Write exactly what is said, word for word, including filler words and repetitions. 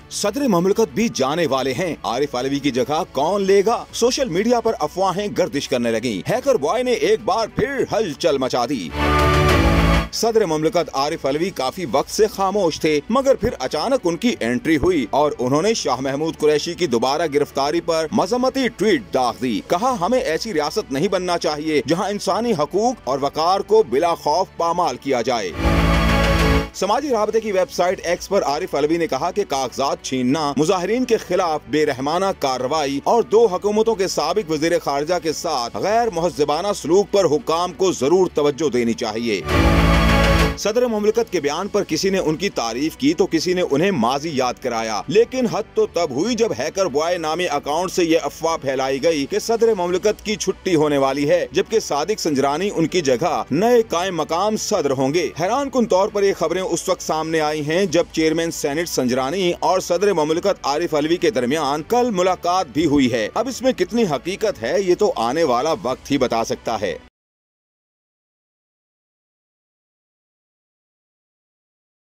सदर ममलकत भी जाने वाले हैं, आरिफ अलवी की जगह कौन लेगा? सोशल मीडिया पर अफवाहें गर्दिश करने लगी। हैकर बॉय ने एक बार फिर हलचल मचा दी। सदर ममलकत आरिफ अलवी काफी वक्त से खामोश थे, मगर फिर अचानक उनकी एंट्री हुई और उन्होंने शाह महमूद कुरैशी की दोबारा गिरफ्तारी पर मजम्मती ट्वीट दाग दी। कहा, हमें ऐसी रियासत नहीं बनना चाहिए जहां इंसानी हकूक और वकार को बिला खौफ पामाल किया जाए। समाजी राबते की वेबसाइट एक्स पर आरिफ अलवी ने कहा कि कागजात छीनना, मुजाहिरीन के खिलाफ बेरहमाना कार्रवाई और दो हुकूमतों के साबिक वजीर खारजा के साथ गैर मुहज्जबाना सलूक पर हुक्काम को जरूर तवज्जो देनी चाहिए। सदर मुमलिकत के बयान पर किसी ने उनकी तारीफ की तो किसी ने उन्हें माजी याद कराया, लेकिन हद तो तब हुई जब हैकर बॉय नामी अकाउंट से ये अफवाह फैलाई गई कि सदर मुमलिकत की छुट्टी होने वाली है, जबकि सादिक संजरानी उनकी जगह नए कायम मकाम सदर होंगे। हैरान कुन तौर पर ये खबरें उस वक्त सामने आई हैं जब चेयरमैन सेनेट संजरानी और सदर मुमलिकत आरिफ अलवी के दरमियान कल मुलाकात भी हुई है। अब इसमें कितनी हकीकत है ये तो आने वाला वक्त ही बता सकता है।